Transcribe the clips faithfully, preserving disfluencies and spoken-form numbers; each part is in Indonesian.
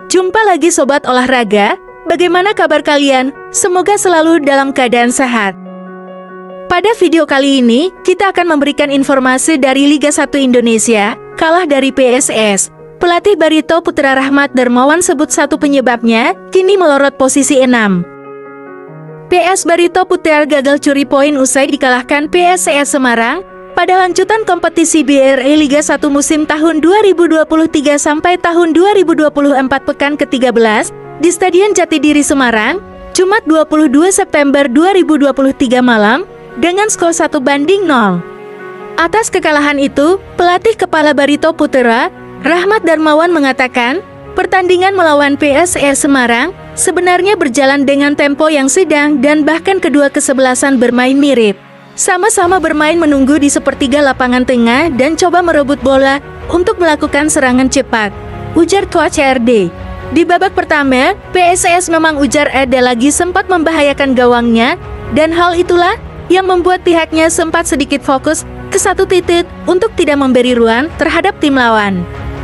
Jumpa lagi Sobat Olahraga, bagaimana kabar kalian? Semoga selalu dalam keadaan sehat. Pada video kali ini, kita akan memberikan informasi dari Liga satu Indonesia, kalah dari P S S. Pelatih Barito Putra Rahmat Darmawan sebut satu penyebabnya, kini melorot posisi enam. P S Barito Putra gagal curi poin usai dikalahkan P S S Semarang pada lanjutan kompetisi B R I Liga satu musim tahun dua ribu dua puluh tiga sampai tahun dua ribu dua puluh empat pekan ke tiga belas di Stadion Jatidiri Semarang, Jumat dua puluh dua September dua ribu dua puluh tiga malam dengan skor satu banding nol. Atas kekalahan itu, pelatih kepala Barito Putra, Rahmat Darmawan mengatakan, pertandingan melawan P S S Semarang sebenarnya berjalan dengan tempo yang sedang dan bahkan kedua kesebelasan bermain mirip. Sama-sama bermain menunggu di sepertiga lapangan tengah dan coba merebut bola untuk melakukan serangan cepat, ujar Coach R D. Di babak pertama, P S S memang ujar R D lagi sempat membahayakan gawangnya, dan hal itulah yang membuat pihaknya sempat sedikit fokus ke satu titik untuk tidak memberi ruang terhadap tim lawan.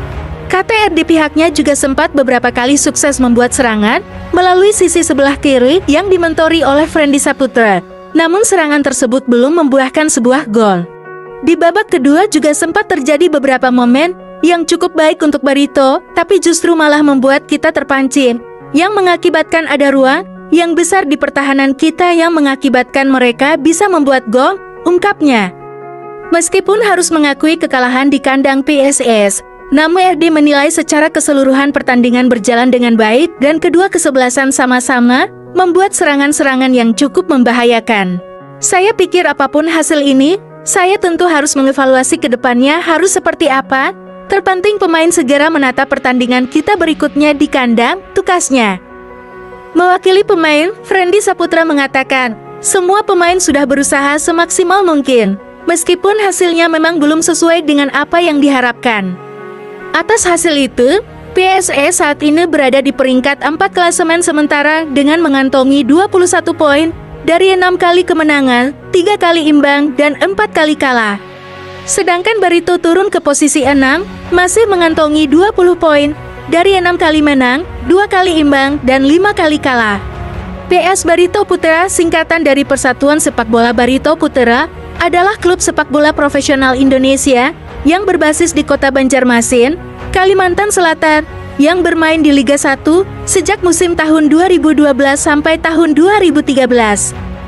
K T R di pihaknya juga sempat beberapa kali sukses membuat serangan melalui sisi sebelah kiri yang dimentori oleh Friendy Saputra. Namun serangan tersebut belum membuahkan sebuah gol. Di babak kedua juga sempat terjadi beberapa momen yang cukup baik untuk Barito, tapi justru malah membuat kita terpancing, yang mengakibatkan ada ruang yang besar di pertahanan kita yang mengakibatkan mereka bisa membuat gol, ungkapnya. Meskipun harus mengakui kekalahan di kandang P S S, namun R D menilai secara keseluruhan pertandingan berjalan dengan baik dan kedua kesebelasan sama-sama membuat serangan-serangan yang cukup membahayakan. Saya pikir apapun hasil ini, saya tentu harus mengevaluasi ke depannya harus seperti apa. Terpenting pemain segera menata pertandingan kita berikutnya di kandang, tukasnya. Mewakili pemain, Friendy Saputra mengatakan, semua pemain sudah berusaha semaksimal mungkin, meskipun hasilnya memang belum sesuai dengan apa yang diharapkan. Atas hasil itu, P S S saat ini berada di peringkat empat klasemen sementara dengan mengantongi dua puluh satu poin dari enam kali kemenangan, tiga kali imbang, dan empat kali kalah. Sedangkan Barito turun ke posisi enam, masih mengantongi dua puluh poin dari enam kali menang, dua kali imbang, dan lima kali kalah. P S Barito Putra, singkatan dari Persatuan Sepak Bola Barito Putra, adalah klub sepak bola profesional Indonesia yang berbasis di Kota Banjarmasin, Kalimantan Selatan, yang bermain di Liga satu sejak musim tahun dua ribu dua belas sampai tahun dua ribu tiga belas.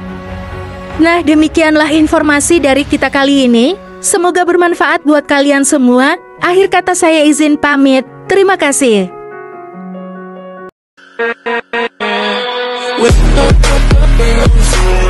Nah, demikianlah informasi dari kita kali ini. Semoga bermanfaat buat kalian semua. Akhir kata saya izin pamit. Terima kasih. With